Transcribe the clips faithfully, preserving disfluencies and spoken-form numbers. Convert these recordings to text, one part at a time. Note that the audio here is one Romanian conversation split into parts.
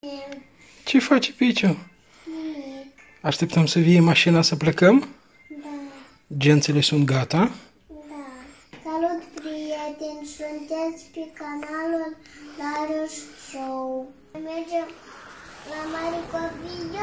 Ce face Piciu? Nimic. Așteptăm să vie mașina să plecăm? Da. Gențele sunt gata? Da. Salut, prieteni! Sunteți pe canalul Darius Show. Mergem la mare copii.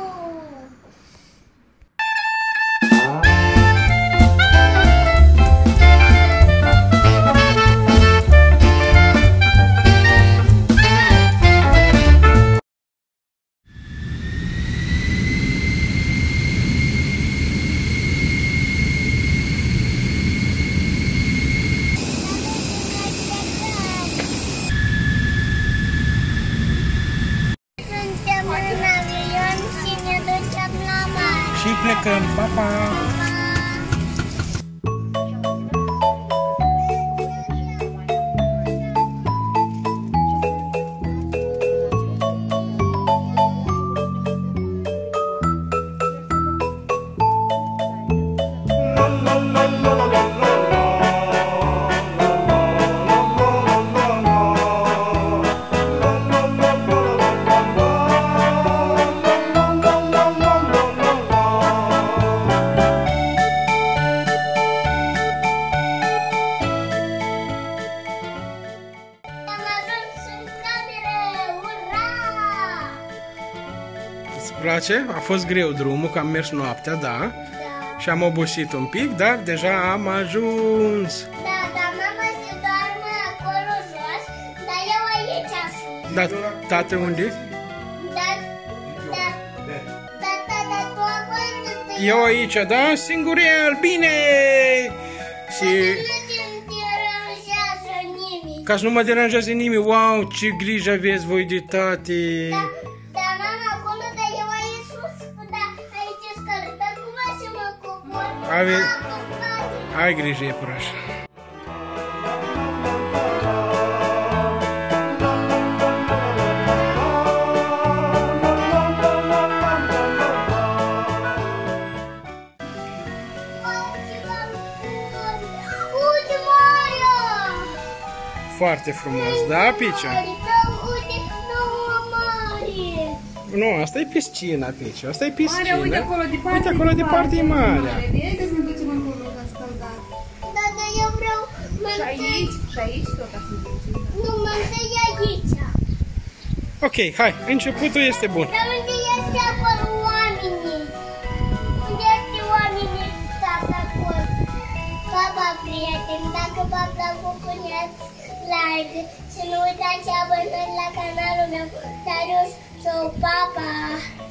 Și plecăm, pa, pa! Îți place? A fost greu drumul, că am mers noaptea, da? Da. Și am obosit un pic, dar deja am ajuns. Da, dar mama se doarme acolo jos, dar eu aici sunt. Da, tată unde? Da, da, da, da, da, tu acolo. Eu aici, da? Singurel, bine! Și... Nu te deranjează nimic. Ca să nu mă deranjează nimic, wow, ce grijă aveți voi de tate! Da, da, mama acolo, dar eu aici sus, da, aici scălă, dar cum să mă cobor? Ave... Da, Ai grijă, iepuraș. uite, Mario! Foarte frumos, da, Piciu? Uite, nouă mare! Nu, asta e piscina, Piciu, asta e piscina. Marea, uite acolo departe. Uite acolo departe e marea. Haideți să ne ducem acolo la scăldat. Da, dar eu vreau mai Și întâi... aici, și aici tot să ne ducem. Nu, mai întâi aici. Ok, hai, începutul este bun. Dar unde este acolo oamenii? Unde este oamenii stați acolo? Pa, pa, prieteni, dacă v-a plăcut, puneți like și nu uitați să abonați la canalul meu, Darius Show, pa, pa!